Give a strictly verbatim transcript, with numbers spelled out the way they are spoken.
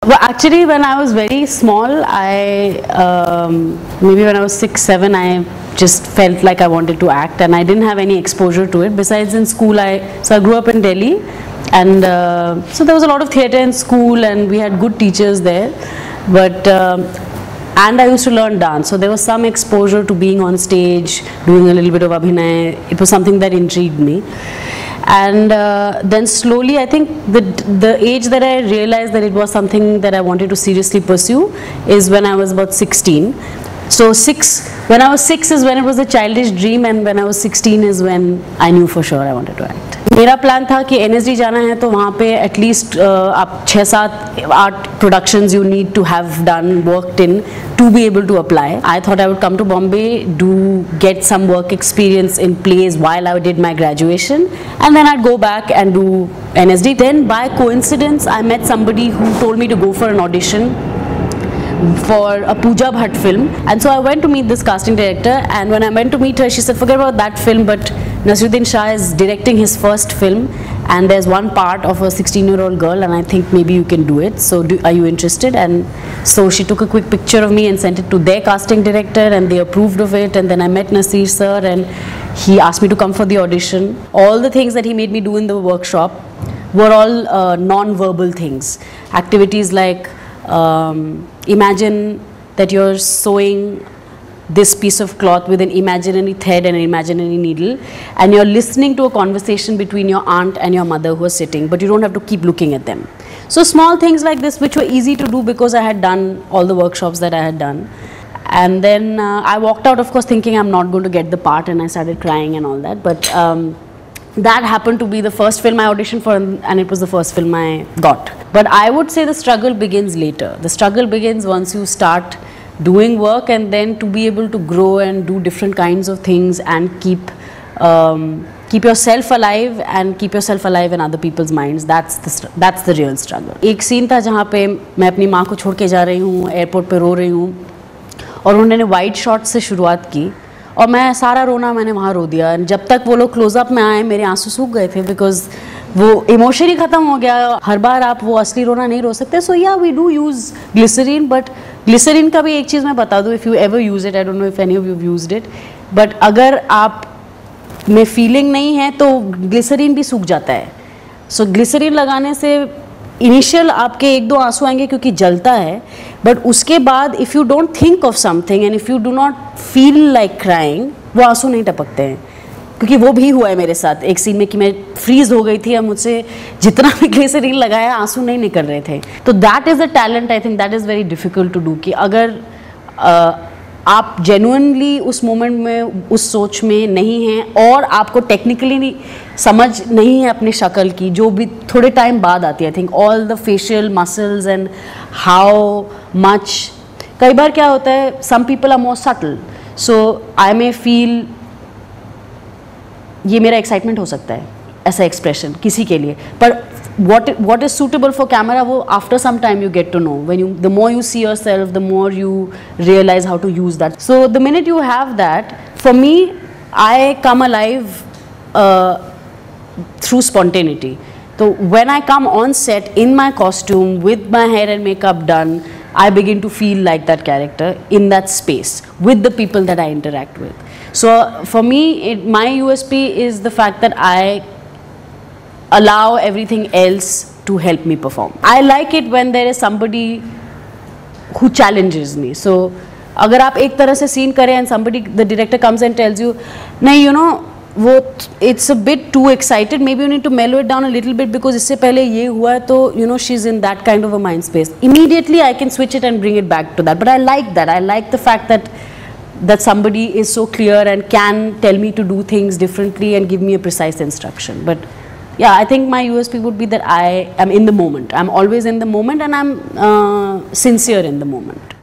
Well, actually, when I was very small, I um, maybe when I was six, seven, I just felt like I wanted to act, and I didn't have any exposure to it. Besides, in school, I so I grew up in Delhi, and uh, so there was a lot of theatre in school, and we had good teachers there. But um, and I used to learn dance, so there was some exposure to being on stage, doing a little bit of abhinay. It was something that intrigued me. And uh, then slowly, I think the the age that I realized that it was something that I wanted to seriously pursue is when I was about sixteen. So six, when I was six is when it was a childish dream, and when I was sixteen is when I knew for sure I wanted to act. मेरा plan था कि N S D जाना है तो वहाँ पे at least आप छः सात आठ productions you need to have done worked in to be able to apply. I thought I would come to Bombay, do get some work experience in plays while I did my graduation, and then I'd go back and do N S D. Then by coincidence, I met somebody who told me to go for an audition for a Pooja Bhatt film, and so I went to meet this casting director, and when I went to meet her, she said, forget about that film, but Naseeruddin Shah is directing his first film, and there's one part of a sixteen year old girl, and I think maybe you can do it, so do, are you interested? And so she took a quick picture of me and sent it to their casting director, and they approved of it, and then I met Naseer sir, and he asked me to come for the audition. All the things that he made me do in the workshop were all uh, non-verbal things, activities like um, imagine that you're sewing this piece of cloth with an imaginary thread and an imaginary needle, and you're listening to a conversation between your aunt and your mother who are sitting, but you don't have to keep looking at them. So small things like this which were easy to do because I had done all the workshops that I had done. And then uh, I walked out, of course, thinking I'm not going to get the part, and I started crying and all that. But um, that happened to be the first film I auditioned for, and it was the first film I got. But I would say the struggle begins later. The struggle begins once you start doing work, and then to be able to grow and do different kinds of things and keep um, keep yourself alive and keep yourself alive in other people's minds. That's the that's the real struggle. एक scene था जहाँ पे मैं अपनी माँ को छोड़ के जा रही हूँ, एयरपोर्ट पे रो रही हूँ, और उन्होंने वाइड शॉट से शुरुआत की, और मैं सारा रोना मैंने वहाँ रो दिया. जब तक वो लोग क्लोजअप में आए मेरे आंसू सूख गए थे, बिकॉज वो इमोशन ही ख़त्म हो गया. हर बार आप वो असली रोना नहीं रो सकते. So yeah we do use glycerine, but glycerine का भी एक चीज़ मैं बता दूँ, if you ever use it, I don't know if any of you used it, but अगर आप में फीलिंग नहीं है तो ग्लिसरीन भी सूख जाता है. सो so, ग्लिसरीन लगाने से इनिशियल आपके एक दो आंसू आएंगे क्योंकि जलता है, बट उसके बाद if you don't think of something and if you do not feel like crying, वो आंसू नहीं टपकते हैं. क्योंकि वो भी हुआ है मेरे साथ एक सीन में कि मैं फ्रीज हो गई थी, और मुझसे जितना भी ग्लिसरीन लगाया आंसू नहीं निकल रहे थे. तो that is the talent, I think that is very difficult to do, कि अगर uh, आप जेन्युइनली उस मोमेंट में उस सोच में नहीं हैं और आपको टेक्निकली नहीं समझ नहीं है अपनी शक्ल की, जो भी थोड़े टाइम बाद आती है. I think all the facial muscles and how much, कई बार क्या होता है, some people are more subtle, so I may feel ये मेरा एक्साइटमेंट हो सकता है ऐसा एक्सप्रेशन किसी के लिए, पर what what is suitable for camera, वो after some time you get to know. When you the more you see yourself, the more you realize how to use that. So the minute you have that, for me, I come alive uh, through spontaneity. So when I come on set in my costume with my hair and makeup done, I begin to feel like that character in that space with the people that I interact with. So for me, it, my U S P is the fact that I allow everything else to help me perform. I like it when there is somebody who challenges me. So अगर आप एक तरह से scene करें and somebody, the director comes and tells you, नहीं, you know, वो it's a bit too excited, maybe you need to mellow it down a little bit because इससे पहले ये हुआ है, तो you know she's in that kind of a mind space. Immediately I can switch it and bring it back to that. But I like that. I like the fact that that somebody is so clear and can tell me to do things differently and give me a precise instruction. But yeah, I think my U S P would be that I am in the moment. I'm always in the moment, and I'm uh, sincere in the moment.